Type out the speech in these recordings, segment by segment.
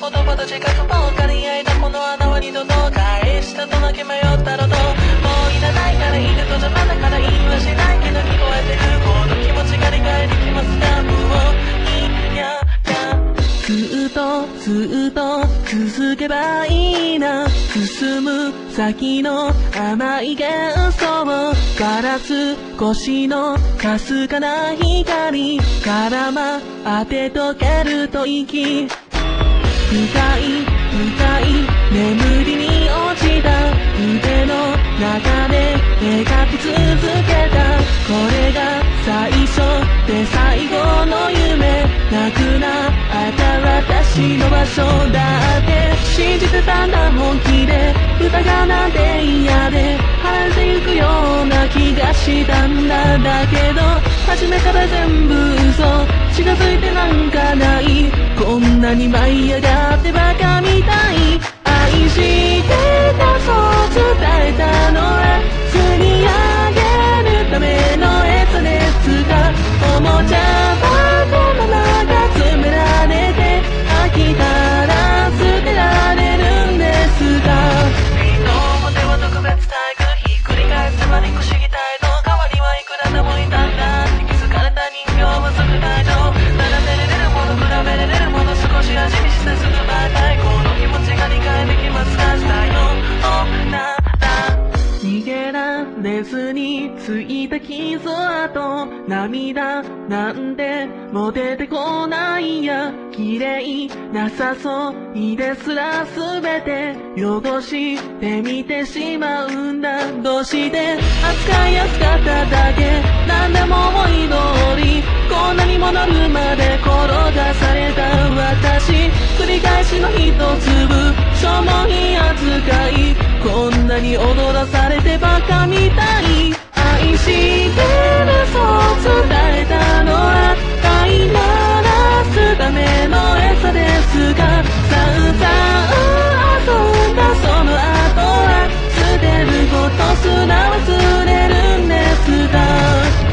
言葉と自覚ば分かり合えたこの穴は二度と返したとだけ迷ったろと。もういらないからいいと邪魔だから言いはしないけど聞こえてるこの気持ちが理解できますか。もういいやずっとずっと続けばいいな。進む先の甘い幻想ガラス越しのかすかな光絡まって溶けると息深い深い眠りに落ちた腕の中で描き続けたこれが最初で最後の夢なくなった私の場所だって信じてたんだ本気で疑うなんて嫌で離れてゆくような気がしたんだだけど初めから全部嘘近づいてなんかないこんなに舞い上がってバカみたい愛してたそう伝えたのは釣り上げるための餌ですかおもちゃ箱の中詰められて飽きたら捨てられるんですか人表は特別待遇ひっくり返せば憎しぎたいの代わりはいくらでもいたんだって気づかれた人形はすぐ大丈夫並べれるもの比べれるもの少し味見してすぐバイバイこの気持ちが理解できますかしたよな逃げられずについた傷跡涙なんてもう出てこないや綺麗な誘いですら全て汚してみてしまうんだどうして扱いやすかっただけ何でも思い通りこんなにもなるまで転がされた私繰り返しの一粒しょぼい扱いこんなに踊らされてバカみたい愛してるそう伝えたのは飼いならすための餌ですが散々遊んだその後は捨てることすら忘れるんですが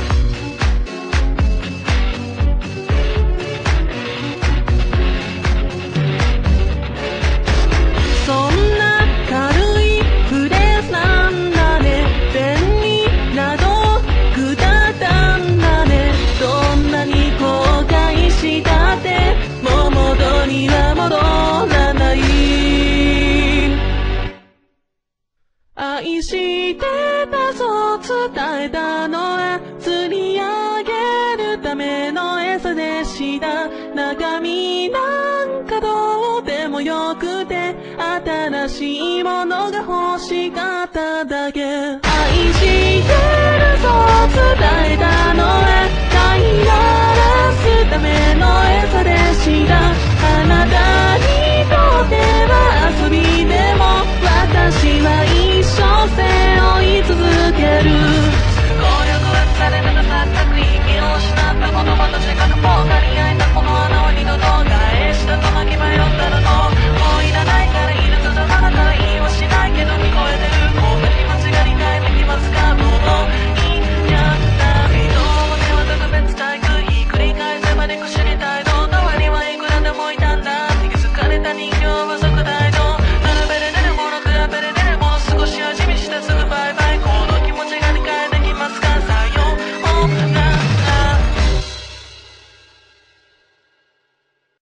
愛してたそう伝えたのは釣り上げるための餌でした中身なんかどうでもよくて新しいものが欲しかっただけ愛してるそう伝えたのは飼いならすための餌でしたあなたにとっては遊びで